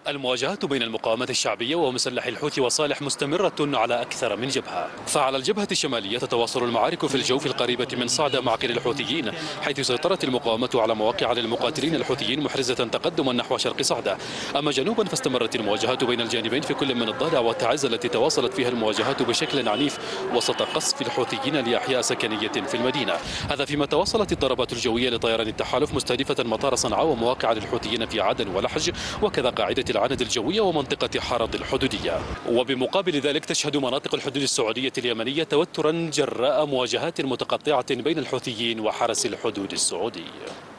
المواجهات بين المقاومة الشعبية ومسلح الحوثي وصالح مستمرة على أكثر من جبهة. فعلى الجبهة الشمالية تتواصل المعارك في الجوف القريبة من صعدة معقل الحوثيين، حيث سيطرت المقاومة على مواقع للمقاتلين الحوثيين محرزة تقدما نحو شرق صعدة. أما جنوبا فاستمرت المواجهات بين الجانبين في كل من الضالع والتعز التي تواصلت فيها المواجهات بشكل عنيف وسط قصف الحوثيين لأحياء سكنية في المدينة. هذا فيما تواصلت الضربات الجوية لطيران التحالف مستهدفة مطار صنعاء ومواقع للحوثيين في عدن ولحج، وكذا قاعدة العند الجوية ومنطقة حرض الحدودية. وبمقابل ذلك تشهد مناطق الحدود السعودية اليمنية توترا جراء مواجهات متقطعة بين الحوثيين وحرس الحدود السعودي.